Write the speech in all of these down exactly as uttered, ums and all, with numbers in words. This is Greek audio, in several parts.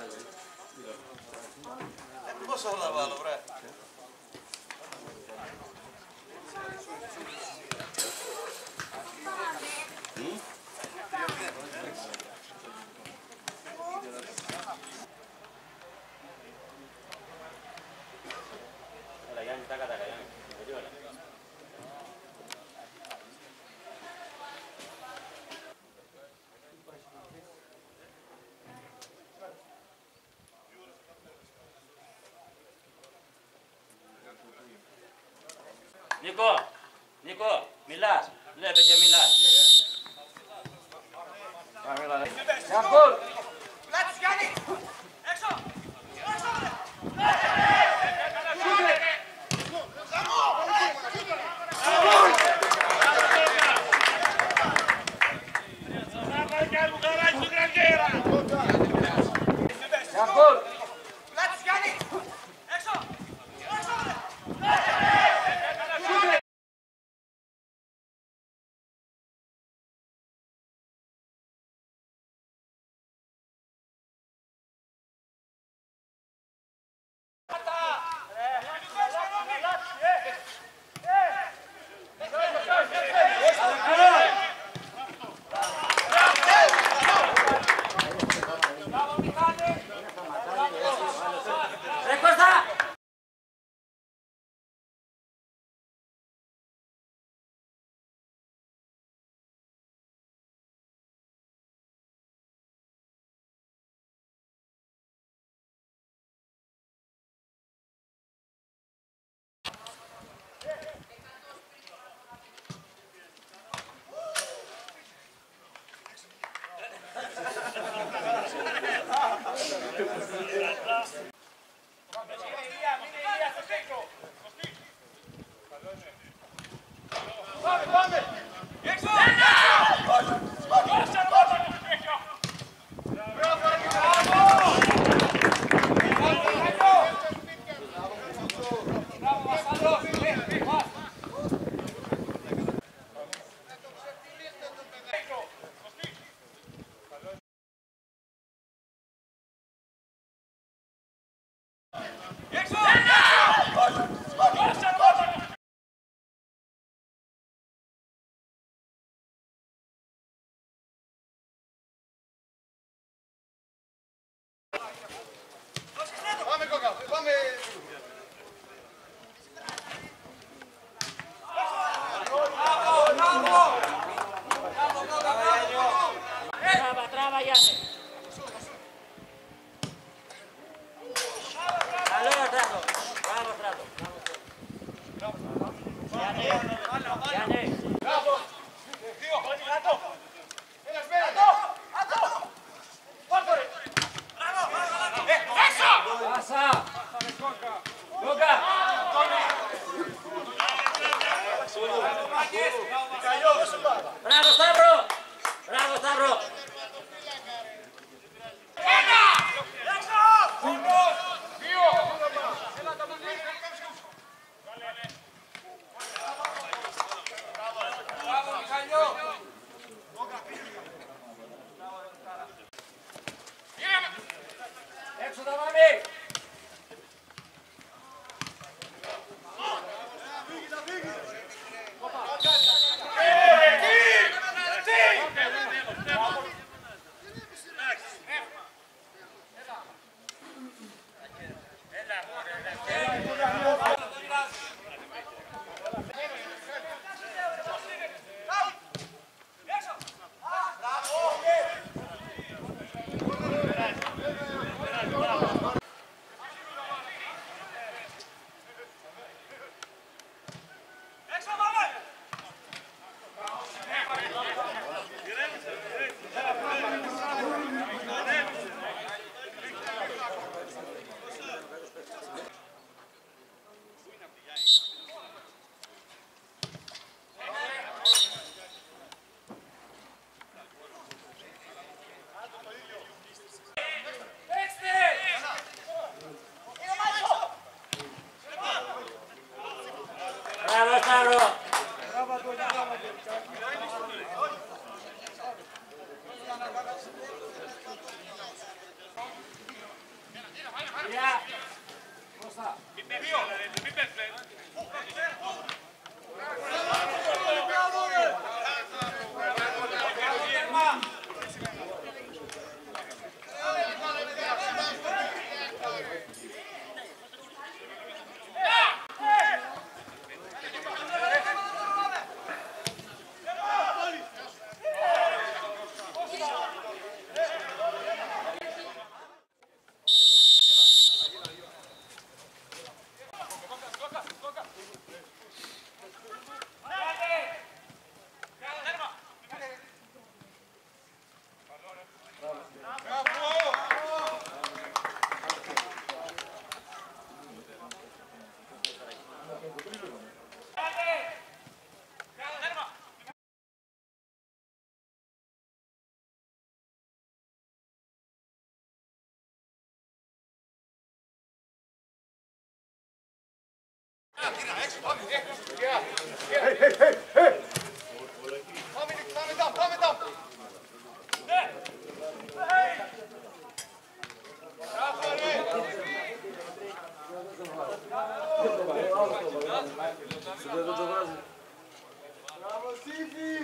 Πόσο θα βάλω, βρε. Νίκο, Νίκο, μιλάς, βλέπε και μιλάς. Πάμε, μιλά. Για γκολ. Λάτσου Γιάννη, έξω, έξω ρε. Για γκολ. Λάτσου Γιάννη, έξω, έξω ρε. Ρε Κώστα! Πάμε κόκα, πάμε. Τράβα, τράβα Γιάννη. Καλό Στράτο, μπράβο Στράτο. Γιάννη, Γιάννη. Μπράβο. Δύο. Ένας μέρα. Ατώ. Ατώ. Πάρτο ρε. Έξω. Πάσα. Κόκα. Μπράβο Σταύρο. Μπράβο Σταύρο. Ένα. Έξω. Δύο. Μπράβο Μιχαλιό. Έξω τα μάμι. Γεια. Μπροστά. Πάμε там, πάμε там. Μπράβο, Σίφη!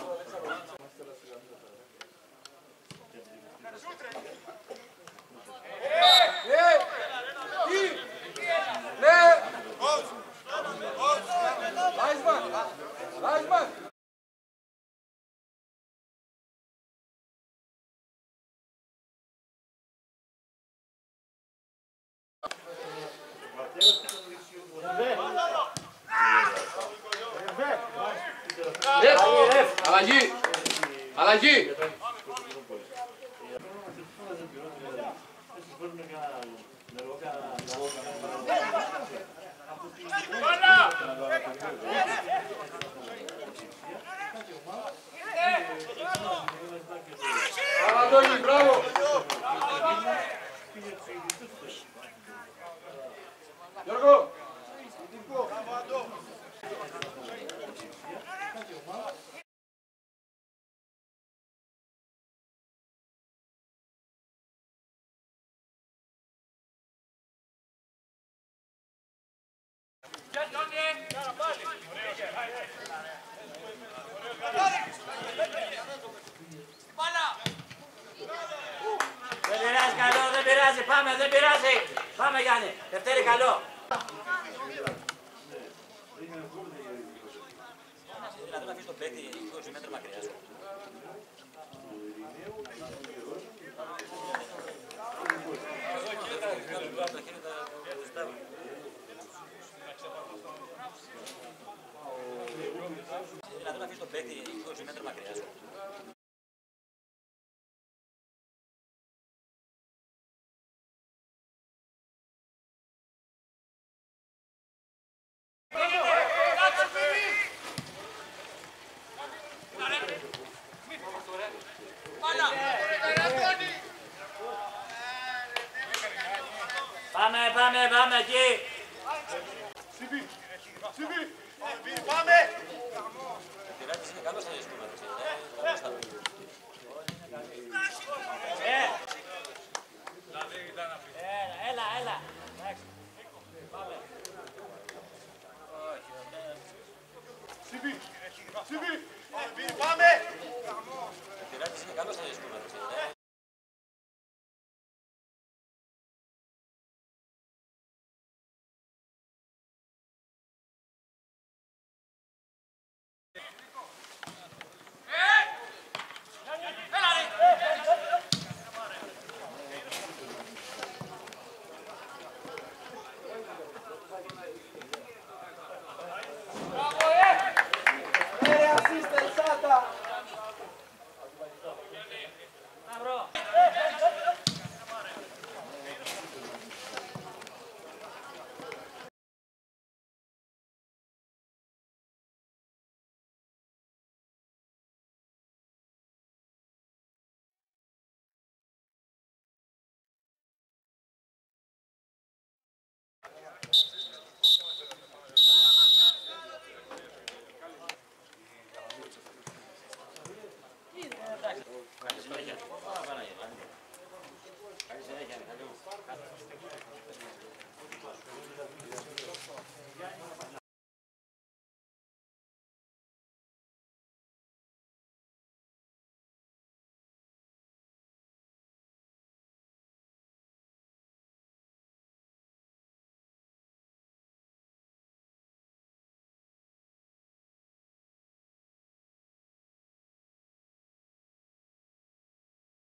Αλλαγή! Αλλαγή! Ανατόλη, μπράβο! Γιώργο! Δεν πειράζει, καλό, δεν πειράζει, πάμε, δεν πειράζει. Πάμε Γιάννη, Δευτέρη καλό. Δηλαδή να αφήσεις τον παίκτη είκοσι μέτρα μακριά σου. Δηλαδή να αφήσεις τον παίκτη είκοσι μέτρα μακριά σου. Πάμε, πάμε, πάμε εκεί. Σίφη! Σίφη! Πάμε! Τυράκης είναι καλός στα δύσκολα. Ε,